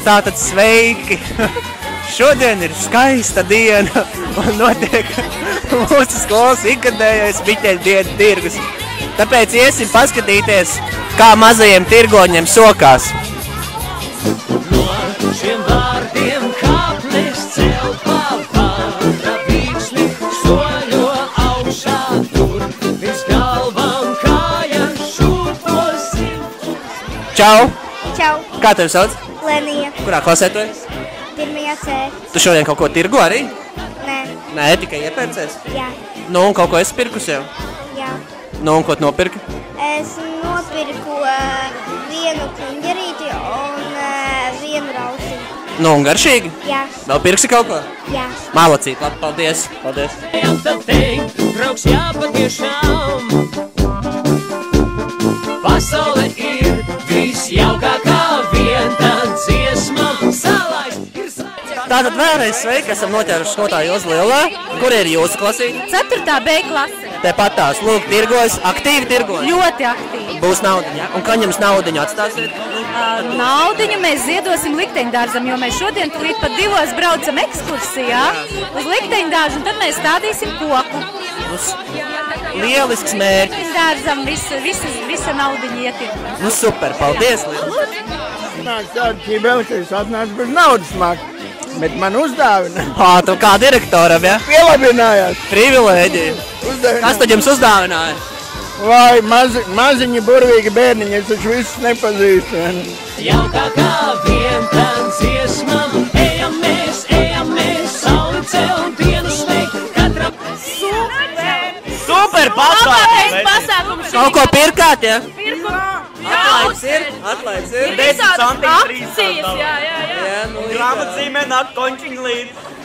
Tātad sveiki! Šodien ir skaista diena un notiek mūsu skolas ikgadējais biķeļu dienu tirgus. Tāpēc iesim paskatīties, kā mazajiem tirgoņiem sokās. No šiem vārdiem kāpnes cel pavara vīksli soļo augšā tur. Virs galvām kājas šūposim. Čau! Čau, Kā tevi sauc? Lenija, Kurā klasē tu esi? 1. C. Tu šodien kaut ko tirgo arī? Nē, Nē, tikai iepērcies. jā, Nu, un kaut ko esi pirkus jau? jā. Nu, un ko tu nopirki? Es nopirku vienu kuņģerīti un vienu rausiņu. Nu, un garšīgi? Jā, Vēl pirksi kaut ko? jā. Mālacīt, labi, paldies. Paldies. Ejam tad teikt, draugs jāpatiešām. Pasaule ir visjaukākā vieta, dziesmām salaist ir saķa. Tātad vēlreiz sveiki, esam noķēruši skotāju uz Lielā. Kur ir jūsu klasīte? 4. B klase. Tepat tās, lūk, tirgojas, aktīvi tirgojas. Ļoti aktīvi. Būs naudiņa, un kaņ jums naudiņu atstāsiet? Naudiņu mēs ziedosim likteņdārzam, jo mēs šodien tulīt pat 2 braucam ekskursijā uz likteņdārzu, un tad mēs stādīsim koku. Lielisks mērķis. Likteņdārzam visa naudiņa ietirp. Nu, super, paldies, liels. Nāk tāda ķībelka, es atnācu bez naudas makt, bet man uzdāvina. Tu kā direktoram, ja? Pielabinājās. Privilēģija. Kas tad jums uzdāvināja? Vai maziņi burvīgi bērniņi, es taču visus nepazīstu. Jaukākā vieta, dziesmām, ejam mēs, sauli cel, dienu sveikt, katram. Super Pasākums Kaut ko pirkāt, ja? Pirku. Atlaids ir. Visādas akcijas, jā. Jā, nu, Grāmatzīmē nāk končiņu līdz.